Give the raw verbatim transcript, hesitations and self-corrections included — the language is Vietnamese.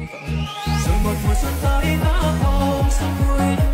rồi một mùa xuân tới ngỡ hồ sông núi